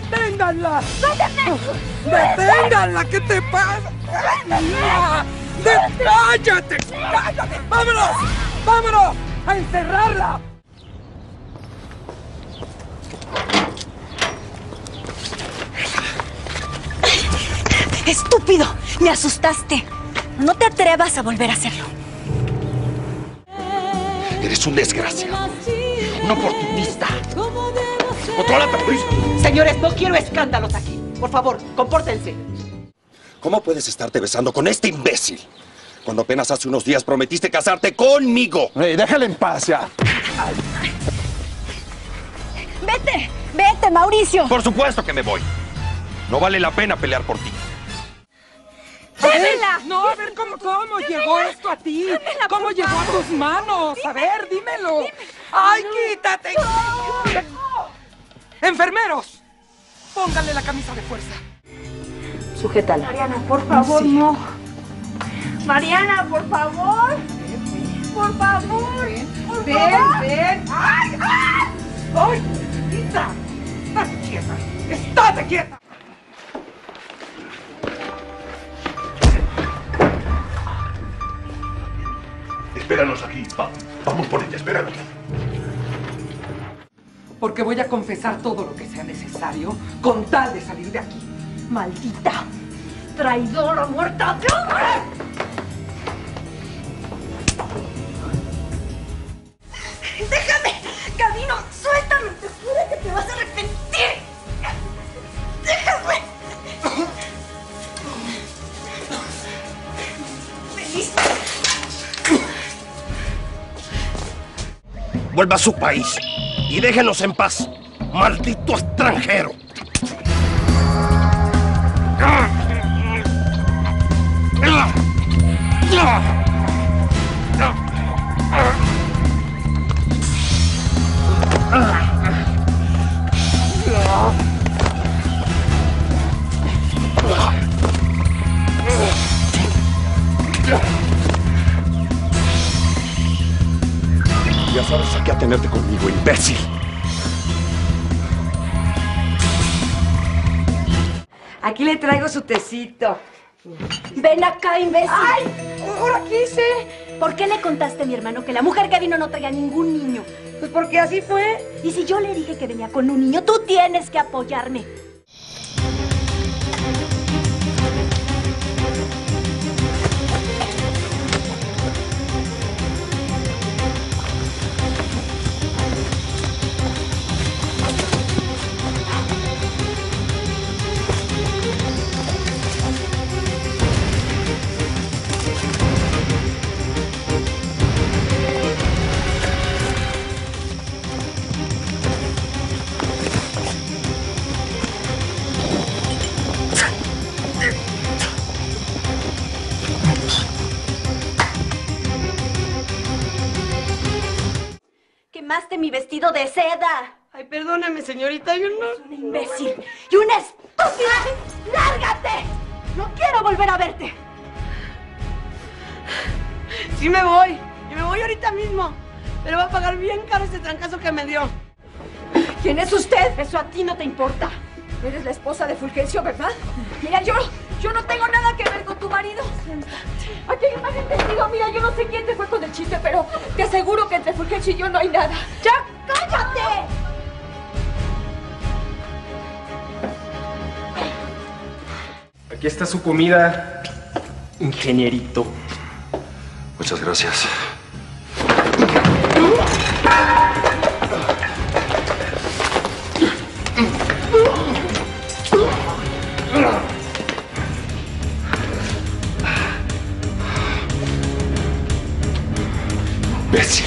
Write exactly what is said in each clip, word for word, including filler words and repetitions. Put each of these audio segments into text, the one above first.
¡Deténganla! ¡Suéltame! ¡Deténganla! ¿Qué te pasa? ¡De ¡Cállate! ¡Cállate! ¡Vámonos! ¡Vámonos! ¡A encerrarla! ¡Estúpido! ¡Me asustaste! No te atrevas a volver a hacerlo. Eres un desgraciado. Un oportunista. ¡Contrólate, Luis! Señores, no quiero escándalos aquí. Por favor, compórtense. ¿Cómo puedes estarte besando con este imbécil? Cuando apenas hace unos días prometiste casarte conmigo. ¡Ey, déjala en paz ya! ¡Vete! ¡Vete, Mauricio! Por supuesto que me voy. No vale la pena pelear por ti. ¡Démela! No, a ver, ¿cómo, cómo llegó esto a ti? Démela, ¿Cómo por llegó a favor. tus manos? A ver, dímelo. Dímela. ¡Ay, No. quítate! ¡Enfermeros! Pónganle la camisa de fuerza. Sujétala. Mariana, por favor, Sí. no. Mariana, por favor. Por favor. Por ¡Ven, favor. ven! ¡Ay, ay! ¡Ay, quita! ¡Estate quieta! ¡Estate quieta! Espéranos aquí. Va, vamos por ella, espéranos. Porque voy a confesar todo lo que sea necesario con tal de salir de aquí. Maldita. Traidora muerta de hambre. ¡Déjame! ¡Gabino! ¡Suéltame! ¡Te juro que te vas a arrepentir! ¡Déjame! ¡Feliz! Vuelva a su país y déjenos en paz. ¡Maldito extranjero! Ya sabes a qué atenerte conmigo, imbécil. Aquí le traigo su tecito. ¡Ven acá, imbécil! ¡Ay! ¡Ahora quise! ¿Por qué le contaste a mi hermano que la mujer que vino no traía ningún niño? Pues porque así fue. Y si yo le dije que venía con un niño, tú tienes que apoyarme. Quemaste mi vestido de seda. Ay, perdóname, señorita, yo no... Un imbécil y una estúpida. ¡Lárgate! No quiero volver a verte. Sí me voy. Y me voy ahorita mismo. Pero va a pagar bien caro este trancazo que me dio. ¿Quién es usted? Eso a ti no te importa. Eres la esposa de Fulgencio, ¿verdad? Mira, yo, yo no tengo nada que ver con tu marido. Aquí hay un mal entendido. Mira, yo no sé quién te fue con el chiste, pero te aseguro que entre Fulgencio y yo no hay nada. ¡Ya, cállate! Aquí está su comida, ingenierito. Muchas gracias. Imbécil.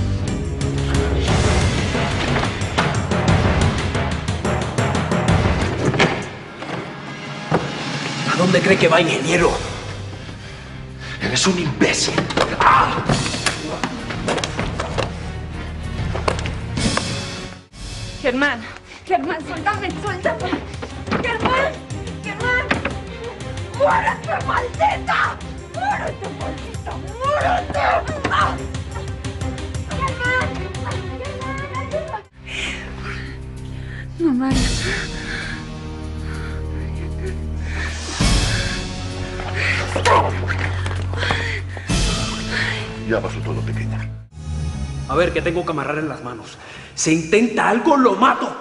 ¿A dónde cree que va, ingeniero? Eres un imbécil. ¡Ah! Germán, Germán, suéltame, suéltame. Germán, Germán. ¡Muérete, maldita! ¡Muérete, maldita! ¡Muérete! ¡Ah! Germán, Germán, ayúdame. No, Mario. Ya pasó todo, pequeña. A ver, que tengo que amarrar en las manos. Si intenta algo, lo mato.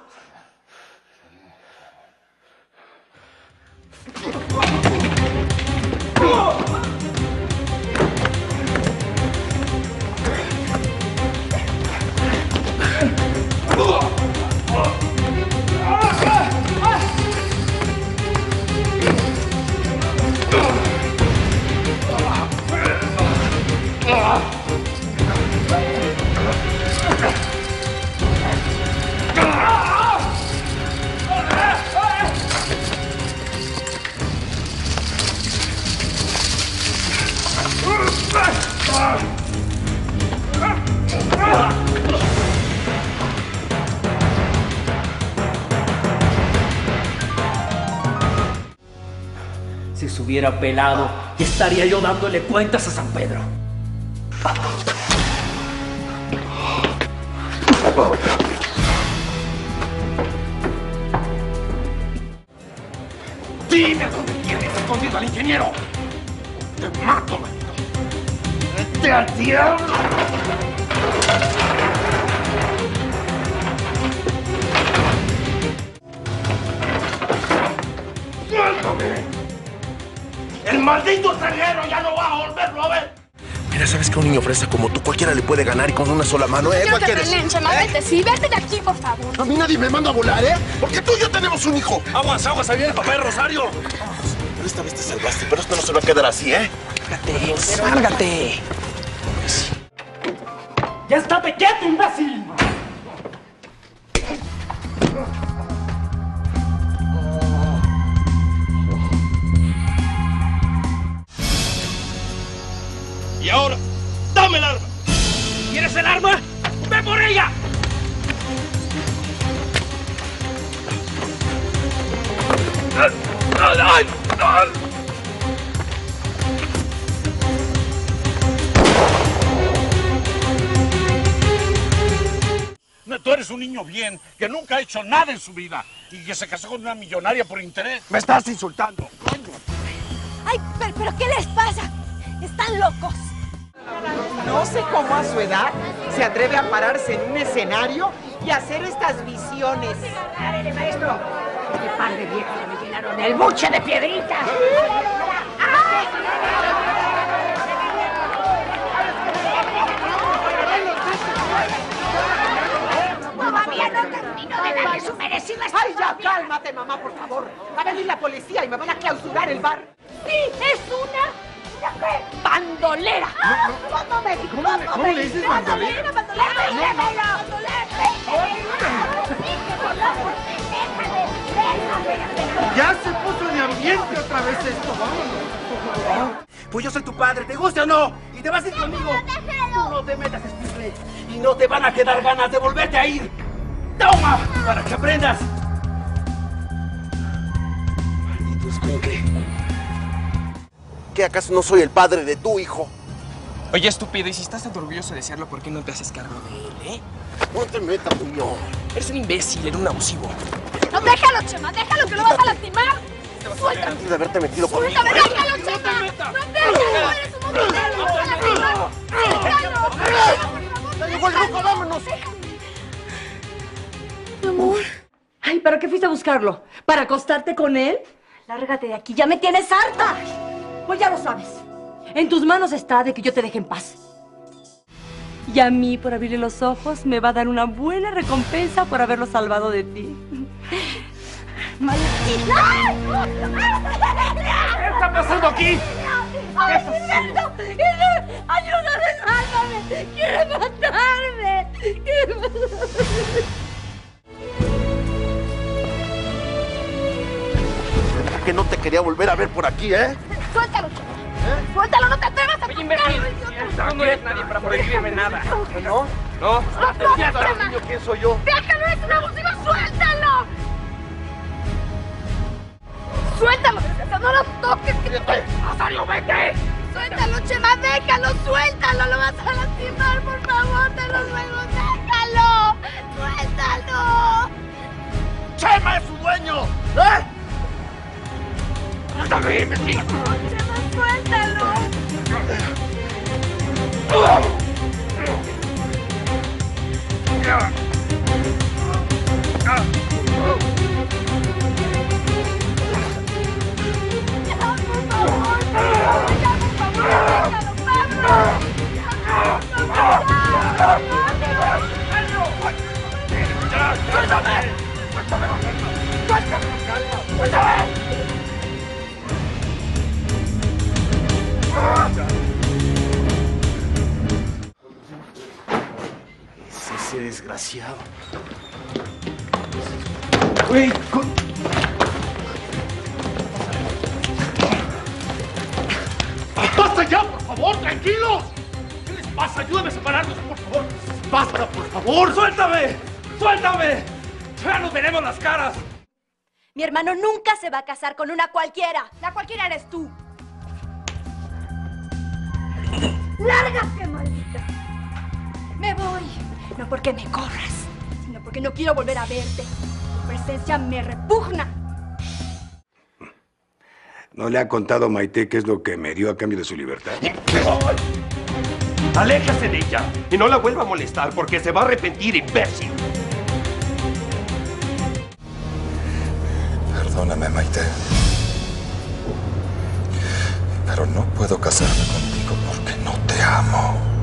Si se hubiera pelado, ya estaría yo dándole cuentas a San Pedro. ¡Dime dónde tienes escondido al ingeniero! ¡Te mato, maldito! ¡Vete al diablo! ¡Suéltame! ¡El maldito extranjero ya no va a volverlo a ver! Mira, ¿sabes que un niño fresa como tú cualquiera le puede ganar y con una sola mano, eh? Quiero que ¿Cuál quieres? peleen, Chema, ¿Eh? vete, sí, vete de aquí, por favor. A mí nadie me manda a volar, ¿eh? Porque tú y yo tenemos un hijo. Aguas, aguas, ahí viene el papá de Rosario. Pero esta vez te salvaste, pero esto no se va a quedar así, ¿eh? Sálgate, sálgate. ¡Ya estate quieto, imbécil! Y ahora, dame el arma. ¿Quieres el arma? ¡Ve por ella! No, tú eres un niño bien, que nunca ha hecho nada en su vida y que se casó con una millonaria por interés. Me estás insultando. Ay, pero, pero ¿qué les pasa? Están locos. No sé cómo a su edad se atreve a pararse en un escenario y hacer estas visiones. ¡Párele, maestro! ¡Qué par de viejos me llenaron el buche de piedritas! Todavía no termino de darle su merecido a esta ¡Ay, ya, familia. cálmate, mamá, por favor! Va a venir la policía y me van a clausurar el bar. Sí, es una... ¿una qué? ¡Bandolera! ¿Cómo me dijo? ¿Cómo, ¿Cómo le dices bandolera? ¡Bandolera, bandolera! ¡Bandolera! Ya se puso de ambiente otra vez esto, vámonos. Pues yo soy tu padre, ¿te gusta o no? Y te vas a ir conmigo. Tú no te metas, Stifler, y no te van a quedar ganas de volverte a ir. ¡Toma! Para que aprendas. Maldito escuincle. ¿Qué, acaso no soy el padre de tu hijo? Oye, estúpido, y si estás tan orgulloso de serlo, ¿por qué no te haces cargo de él, eh? No te metas, niño. Eres un imbécil, eres un abusivo. No, déjalo, Chema, déjalo que lo vas a lastimar. Suéltalo. Antes de haberte metido conmigo. Suéltame, déjalo, Chema. No, déjalo, eres un montonero, lo vas a lastimar. Déjalo. ¡Ya llegó el ruco, vámonos! Amor. Ay, ¿para qué fuiste a buscarlo? ¿Para acostarte con él? Lárgate de aquí, ya me tienes harta. Pues ya lo sabes. En tus manos está de que yo te deje en paz. Y a mí, por abrirle los ojos, me va a dar una buena recompensa por haberlo salvado de ti. ¡Maldita! ¿Qué está pasando aquí? ¡Ayúdame, sálvame! ¡Quiere matarme! ¡Quiere matarme! Que no te quería volver a ver por aquí, ¿eh? Suéltalo, Chema. Suéltalo, no te atrevas a Oye, imbécil, tú no eres nadie para prohibirme nada. ¿No? No. ¿Ya sabes, niño, quién soy yo? ¡Déjalo, es un abusivo! ¡Suéltalo! ¡Suéltalo! ¡No lo toques! ¡Rosario, vete! ¡Suéltalo, Chema! ¡Déjalo! ¡Suéltalo! ¡Lo vas a lastimar, por favor! ¡Te lo ruego! ¡Déjalo! ¡Suéltalo! ¡Chema es su dueño! ¿Eh? ¡Chema, suéltalo! Es ese desgraciado. Güey, con... ¡Basta ya, por favor! ¡Tranquilos! ¿Qué les pasa? Ayúdame a separarnos, por favor. ¡Basta, por favor! ¡Suéltame! ¡Suéltame! ¡Ya nos veremos las caras! Mi hermano nunca se va a casar con una cualquiera. La cualquiera eres tú. ¡Lárgate, maldita! Me voy. No porque me corras, sino porque no quiero volver a verte. Tu presencia me repugna. ¿No le ha contado a Maite qué es lo que me dio a cambio de su libertad? ¡Aléjase de ella! Y no la vuelva a molestar porque se va a arrepentir, imbécil. Perdóname, Maite. Pero no puedo casarme contigo porque no te amo.